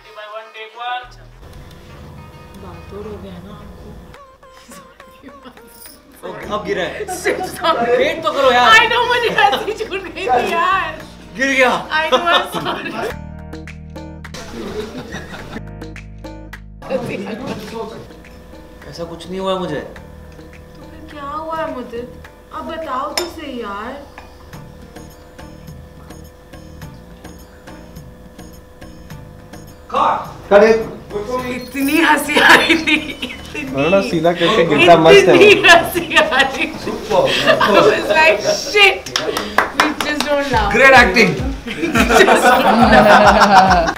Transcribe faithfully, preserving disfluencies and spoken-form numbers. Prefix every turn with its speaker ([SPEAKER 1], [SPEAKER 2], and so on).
[SPEAKER 1] बातों हो गया ना
[SPEAKER 2] अब गिरा है। वेट तो करो यार।
[SPEAKER 1] I know मुझे हंसी छूट गई थी यार।
[SPEAKER 2] गिर गया।
[SPEAKER 1] I know I'm sorry।
[SPEAKER 2] ऐसा कुछ नहीं हुआ मुझे।
[SPEAKER 1] तो फिर क्या हुआ है मुझे? अब बताओ तो सही यार। इतनी हंसी आ रही थी।
[SPEAKER 3] ना सीधा करके गिरता मस्त है।
[SPEAKER 1] इतनी हंसी आ रही थी। I was like shit. We just don't laugh.
[SPEAKER 2] Great acting.
[SPEAKER 1] Just don't laugh.